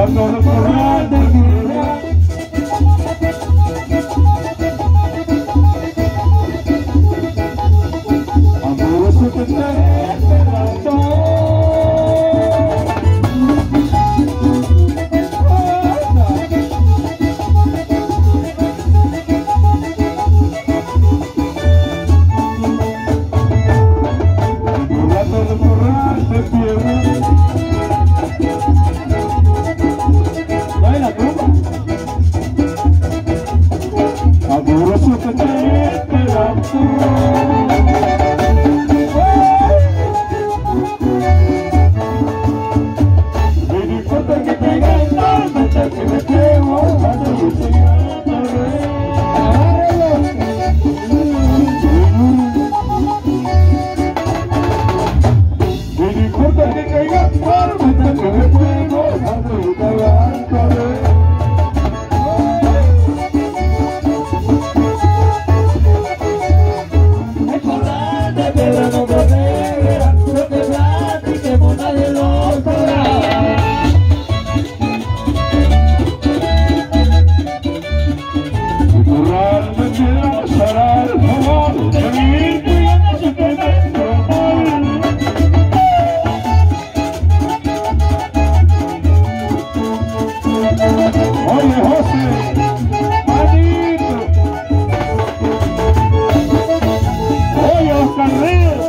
todo corral de tierra. Amoroso que te esperando. Amoroso que te esperando. Me importa que tenga el alma, que me quemo, cuando yo llegue a la red. Me importa que caiga el alma, que me quemo, cuando yo llegue a la red. Pero no protege, lo que platiquemos nadie lo sabrá. Mi corral me quiero pasar el favor de vivir cuidando simplemente amor. Oye José, manito. Oye Oscar Ríos.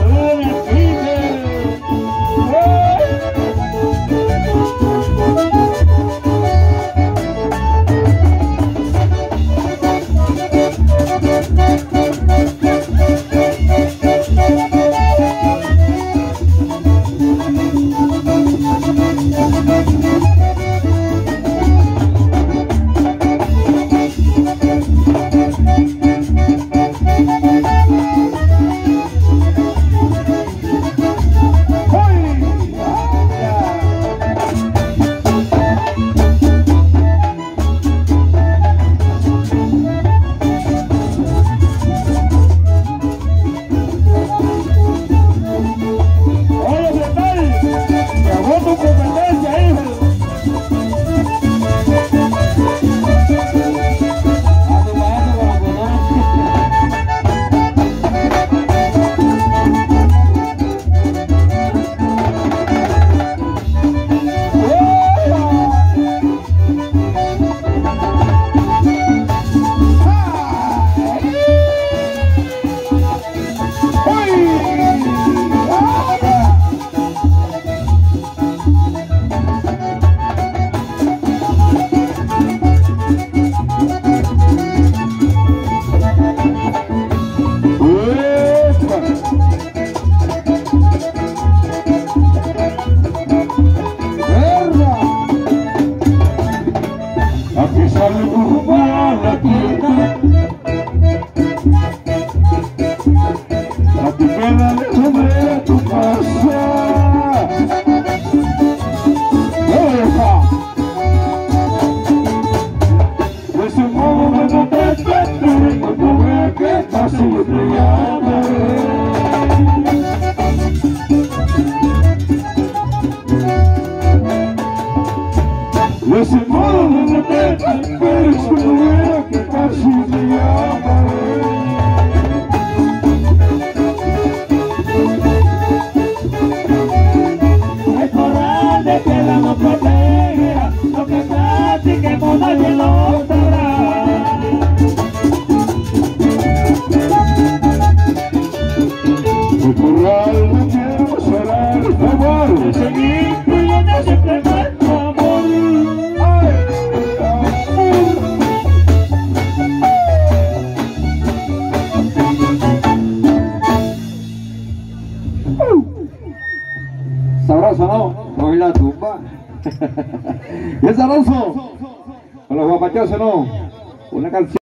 Aquí sale rumbo a la tienda. Aquí queda lejos de tu casa. ¡Opa! De ese modo no te esperes, cuando vea que estás yo te llamaré. De ese modo no te esperes, cuando vea que casi te llamaré. El corral de piedra nos protegerá, lo que platiquemos nadie lo sabrá. El corral de piedra será el favor de seguir cuidando siempre nuestro amor. Sabroso, ¿no? Hoy la tumba. ¿Y es sabroso? Con los guapachosos, ¿no? Una canción.